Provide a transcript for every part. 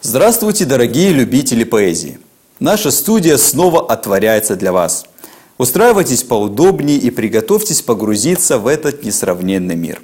Здравствуйте, дорогие любители поэзии! Наша студия снова отворяется для вас. Устраивайтесь поудобнее и приготовьтесь погрузиться в этот несравненный мир.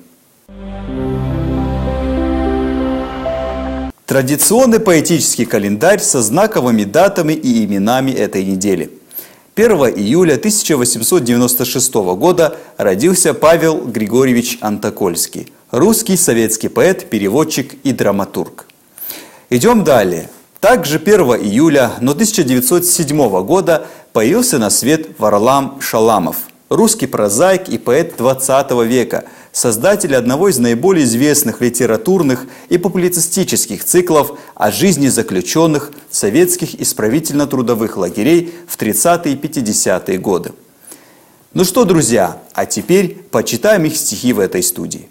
Традиционный поэтический календарь со знаковыми датами и именами этой недели. 1 июля 1896 года родился Павел Григорьевич Антокольский, русский советский поэт, переводчик и драматург. Идем далее. Также 1 июля, но 1907 года появился на свет Варлам Шаламов, русский прозаик и поэт 20 века, создатель одного из наиболее известных литературных и публицистических циклов о жизни заключенных советских исправительно-трудовых лагерей в 30-е и 50-е годы. Ну что, друзья, а теперь почитаем их стихи в этой студии.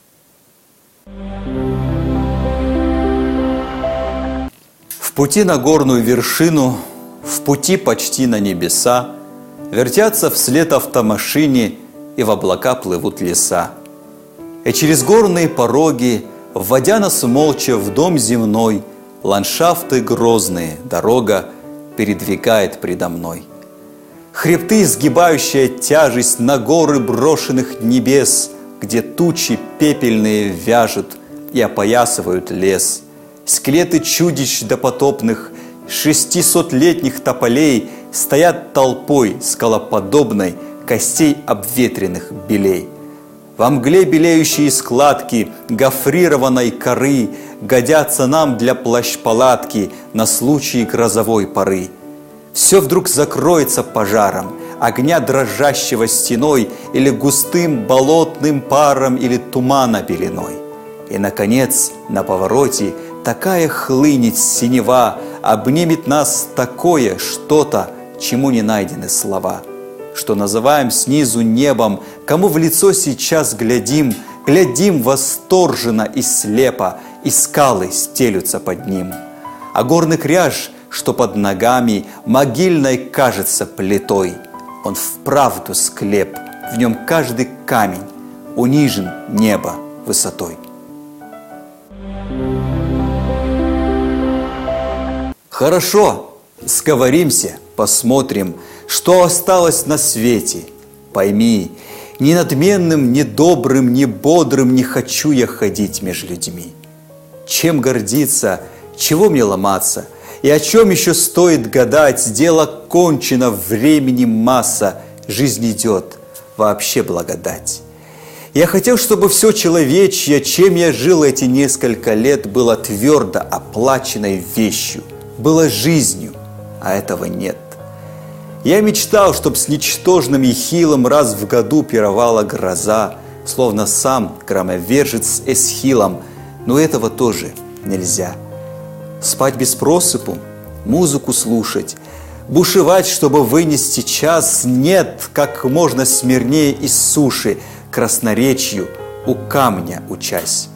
В пути на горную вершину, в пути почти на небеса, вертятся вслед автомашине, и в облака плывут леса. И через горные пороги, вводя нас молча в дом земной, ландшафты грозные, дорога передвигает предо мной. Хребты, сгибающая тяжесть на горы брошенных небес, где тучи пепельные вяжут и опоясывают лес. Скелеты чудищ допотопных, 600-летних тополей стоят толпой скалоподобной, костей обветренных белей. Во мгле белеющие складки гофрированной коры годятся нам для плащ-палатки на случай грозовой поры. Все вдруг закроется пожаром, огня дрожащего стеной или густым болотным паром или тумана пеленой. И, наконец, на повороте такая хлынет синева, обнимет нас такое что-то, чему не найдены слова, что называем снизу небом, кому в лицо сейчас глядим, глядим восторженно и слепо, и скалы стелются под ним. А горный кряж, что под ногами, могильной кажется плитой, он вправду склеп, в нем каждый камень унижен небо высотой. Хорошо, сговоримся, посмотрим, что осталось на свете. Пойми, ни надменным, ни добрым, ни бодрым не хочу я ходить между людьми. Чем гордиться, чего мне ломаться, и о чем еще стоит гадать? Дело кончено, времени масса, жизнь идет, вообще благодать. Я хотел, чтобы все человечье, чем я жил эти несколько лет, было твердо оплаченной вещью, было жизнью, а этого нет. Я мечтал, чтоб с ничтожным и хилым раз в году пировала гроза, словно сам громовержец Эсхилом, но этого тоже нельзя. Спать без просыпу, музыку слушать, бушевать, чтобы вынести час, нет, как можно смирнее из суши, красноречию у камня учась.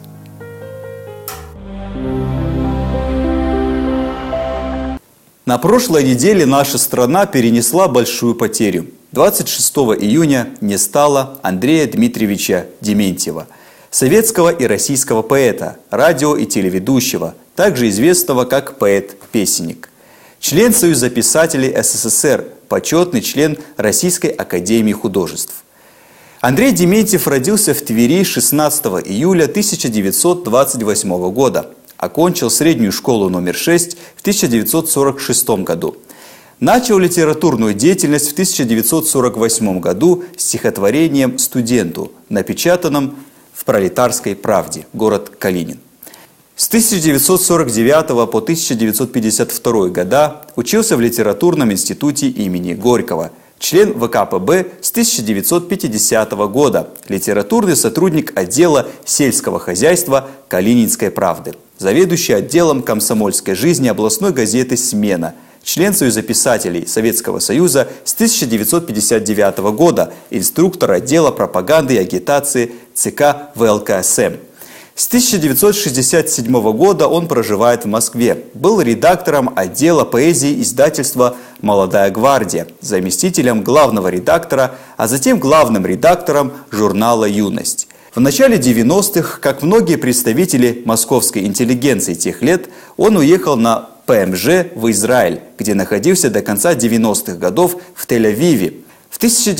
На прошлой неделе наша страна перенесла большую потерю. 26 июня не стало Андрея Дмитриевича Дементьева, советского и российского поэта, радио- и телеведущего, также известного как поэт-песенник. Член Союза писателей СССР, почетный член Российской академии художеств. Андрей Дементьев родился в Твери 16 июля 1928 года. Окончил среднюю школу номер 6 в 1946 году. Начал литературную деятельность в 1948 году стихотворением «Студенту», напечатанном в «Пролетарской правде», город Калинин. С 1949 по 1952 года учился в литературном институте имени Горького, член ВКПБ с 1950 года, литературный сотрудник отдела сельского хозяйства Калининской правды, заведующий отделом комсомольской жизни областной газеты «Смена», член Союза писателей Советского Союза с 1959 года, инструктор отдела пропаганды и агитации ЦК ВЛКСМ. С 1967 года он проживает в Москве. Был редактором отдела поэзии издательства «Молодая гвардия», заместителем главного редактора, а затем главным редактором журнала «Юность». В начале 90-х, как многие представители московской интеллигенции тех лет, он уехал на ПМЖ в Израиль, где находился до конца 90-х годов в Тель-Авиве. В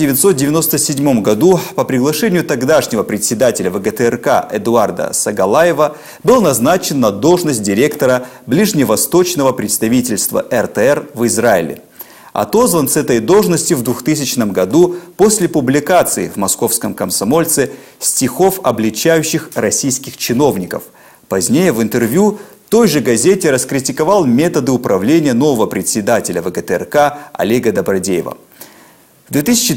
1997 году по приглашению тогдашнего председателя ВГТРК Эдуарда Сагалаева был назначен на должность директора ближневосточного представительства РТР в Израиле. Отозван с этой должности в 2000 году после публикации в «Московском комсомольце» стихов, обличающих российских чиновников. Позднее в интервью той же газете раскритиковал методы управления нового председателя ВГТРК Олега Добродеева. В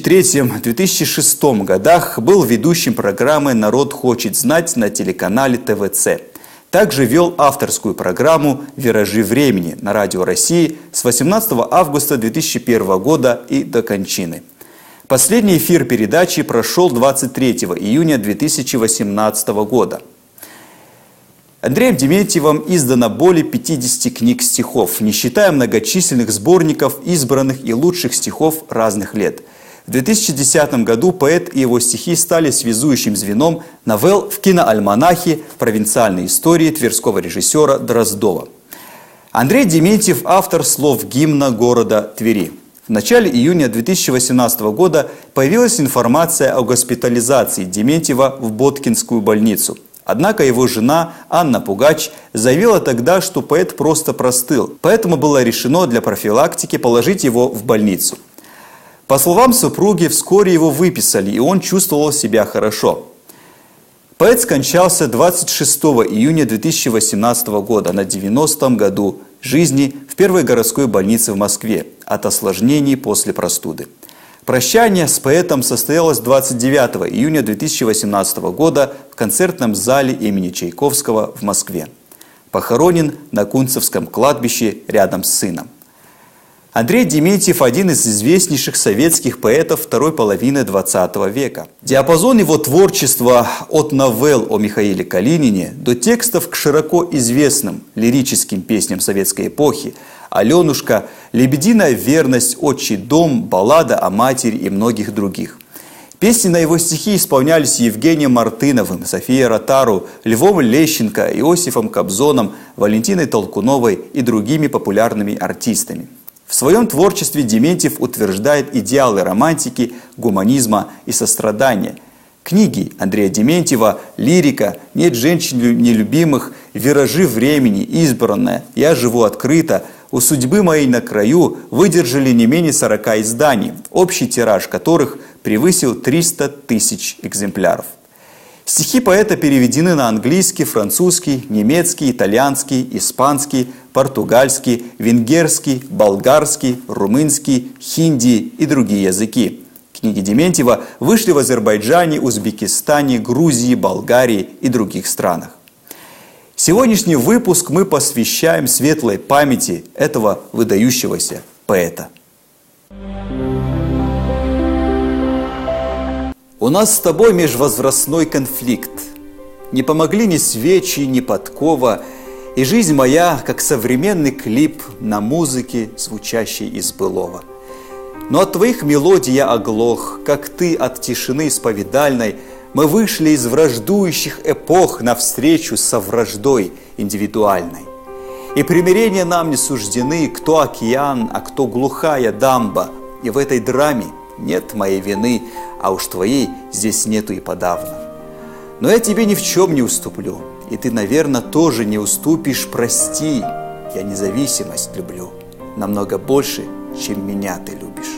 2003-2006 годах был ведущим программы «Народ хочет знать» на телеканале ТВЦ. Также вел авторскую программу «Виражи времени» на Радио России с 18 августа 2001 года и до кончины. Последний эфир передачи прошел 23 июня 2018 года. Андреем Дементьевым издано более 50 книг стихов, не считая многочисленных сборников избранных и лучших стихов разных лет. В 2010 году поэт и его стихи стали связующим звеном новелл в киноальманахе «Провинциальные истории» тверского режиссера Дроздова. Андрей Дементьев – автор слов гимна города Твери. В начале июня 2018 года появилась информация о госпитализации Дементьева в Боткинскую больницу. Однако его жена Анна Пугач заявила тогда, что поэт просто простыл, поэтому было решено для профилактики положить его в больницу. По словам супруги, вскоре его выписали, и он чувствовал себя хорошо. Поэт скончался 26 июня 2018 года на 90-м году жизни в первой городской больнице в Москве от осложнений после простуды. Прощание с поэтом состоялось 29 июня 2018 года в концертном зале имени Чайковского в Москве. Похоронен на Кунцевском кладбище рядом с сыном. Андрей Дементьев – один из известнейших советских поэтов второй половины XX века. Диапазон его творчества от новелл о Михаиле Калинине до текстов к широко известным лирическим песням советской эпохи «Аленушка», «Лебединая верность», «Отчий дом», «Баллада о матери» и многих других. Песни на его стихи исполнялись Евгением Мартыновым, Софией Ротару, Львом Лещенко, Иосифом Кобзоном, Валентиной Толкуновой и другими популярными артистами. В своем творчестве Дементьев утверждает идеалы романтики, гуманизма и сострадания. Книги Андрея Дементьева, лирика, «Нет женщин нелюбимых», «Виражи времени», «Избранная», «Я живу открыто», «У судьбы моей на краю» выдержали не менее 40 изданий, общий тираж которых превысил 300 тысяч экземпляров. Стихи поэта переведены на английский, французский, немецкий, итальянский, испанский, португальский, венгерский, болгарский, румынский, хинди и другие языки. Книги Дементьева вышли в Азербайджане, Узбекистане, Грузии, Болгарии и других странах. Сегодняшний выпуск мы посвящаем светлой памяти этого выдающегося поэта. У нас с тобой межвозрастной конфликт. Не помогли ни свечи, ни подкова, и жизнь моя, как современный клип на музыке, звучащей из былого. Но от твоих мелодий я оглох, как ты от тишины исповедальной. Мы вышли из враждующих эпох навстречу со враждой индивидуальной. И примирения нам не суждены, кто океан, а кто глухая дамба. И в этой драме нет моей вины, а уж твоей здесь нету и подавно. Но я тебе ни в чем не уступлю, и ты, наверное, тоже не уступишь, прости. Я независимость люблю намного больше, чем меня ты любишь.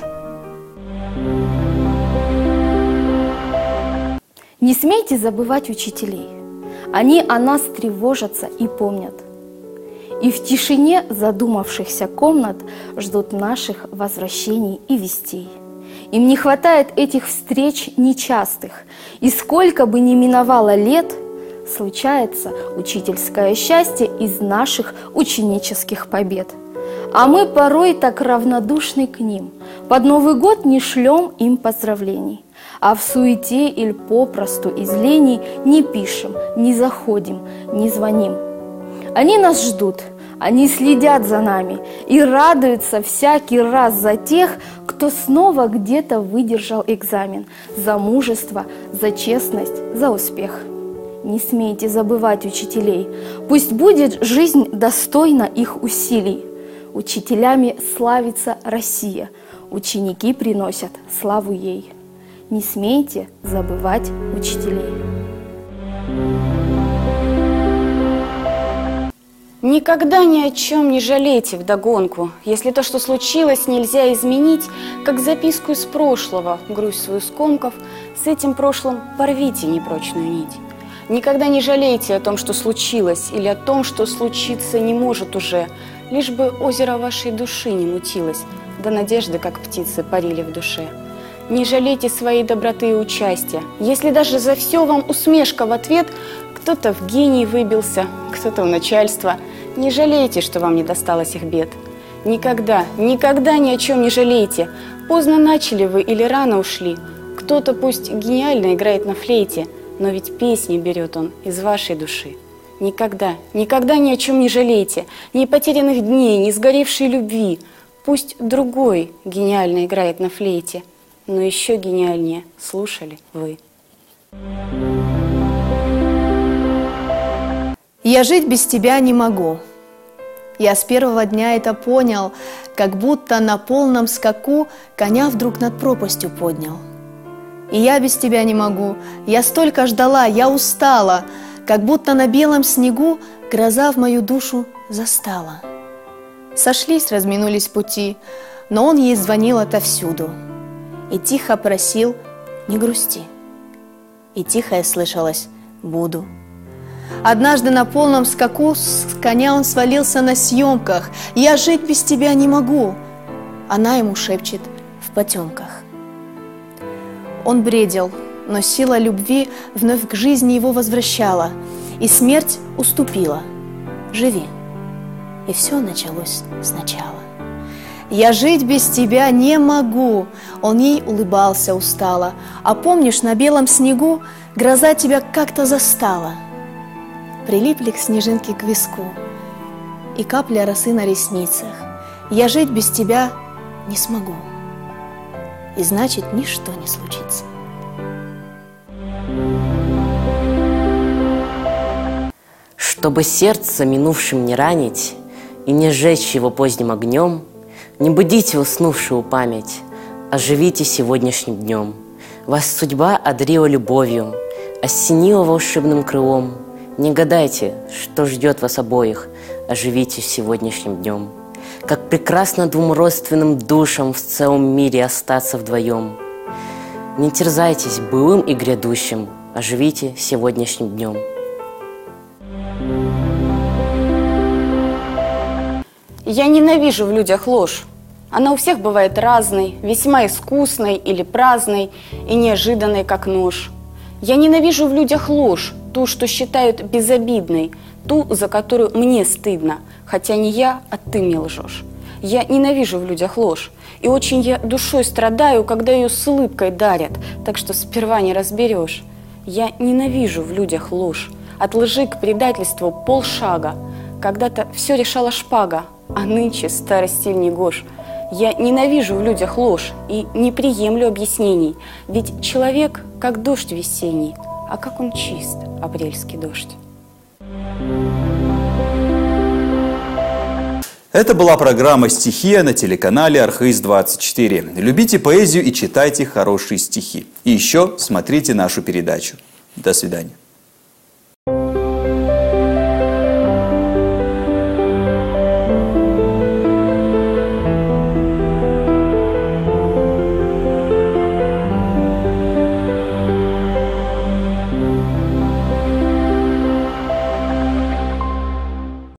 Не смейте забывать учителей. Они о нас тревожатся и помнят. И в тишине задумавшихся комнат ждут наших возвращений и вестей. Им не хватает этих встреч нечастых, и сколько бы ни миновало лет, случается учительское счастье из наших ученических побед. А мы порой так равнодушны к ним, под Новый год не шлем им поздравлений, а в суете или попросту из лени не пишем, не заходим, не звоним. Они нас ждут, Они следят за нами и радуются всякий раз за тех, кто снова где-то выдержал экзамен, за мужество, за честность, за успех. Не смейте забывать учителей. Пусть будет жизнь достойна их усилий. Учителями славится Россия. Ученики приносят славу ей. Не смейте забывать учителей. Никогда ни о чем не жалейте вдогонку, если то, что случилось, нельзя изменить, как записку из прошлого, грусть свою скомков, с этим прошлым порвите непрочную нить. Никогда не жалейте о том, что случилось, или о том, что случиться не может уже, лишь бы озеро вашей души не мутилось, да надежды, как птицы, парили в душе. Не жалейте своей доброты и участия, если даже за все вам усмешка в ответ, кто-то в гений выбился, кто-то в начальство. Не жалейте, что вам не досталось их бед. Никогда, никогда ни о чем не жалейте. Поздно начали вы или рано ушли. Кто-то пусть гениально играет на флейте, но ведь песни берет он из вашей души. Никогда, никогда ни о чем не жалейте. Ни потерянных дней, ни сгоревшей любви. Пусть другой гениально играет на флейте, но еще гениальнее слушали вы. Я жить без тебя не могу. Я с первого дня это понял, как будто на полном скаку коня вдруг над пропастью поднял. И я без тебя не могу, я столько ждала, я устала, как будто на белом снегу гроза в мою душу застала. Сошлись, разминулись пути, но он ей звонил отовсюду и тихо просил: не грусти. И тихо слышалось: буду. Однажды на полном скаку с коня он свалился на съемках. Я жить без тебя не могу. Она ему шепчет в потемках. Он бредил, но сила любви вновь к жизни его возвращала, и смерть уступила. Живи. И все началось сначала. Я жить без тебя не могу. Он ей улыбался устало. А помнишь, на белом снегу гроза тебя как-то застала? Прилипли к снежинке к виску и капля росы на ресницах. Я жить без тебя не смогу, и значит, ничто не случится. Чтобы сердце минувшим не ранить и не сжечь его поздним огнем, не будите уснувшую память, оживите сегодняшним днем. Вас судьба одарила любовью, осенила волшебным крылом. Не гадайте, что ждет вас обоих, оживите сегодняшним днем. Как прекрасно двум родственным душам в целом мире остаться вдвоем. Не терзайтесь былым и грядущим, оживите сегодняшним днем. Я ненавижу в людях ложь. Она у всех бывает разной, весьма искусной или праздной и неожиданной, как нож. Я ненавижу в людях ложь, ту, что считают безобидной, ту, за которую мне стыдно, хотя не я, а ты мне лжешь. Я ненавижу в людях ложь, и очень я душой страдаю, когда ее с улыбкой дарят, так что сперва не разберешь. Я ненавижу в людях ложь, от лжи к предательству полшага. Когда-то все решала шпага, а нынче старый стиль негож. Я ненавижу в людях ложь и не приемлю объяснений, ведь человек как дождь весенний, а как он чист, апрельский дождь. Это была программа «Стихия» на телеканале Архыз-24. Любите поэзию и читайте хорошие стихи. И еще смотрите нашу передачу. До свидания.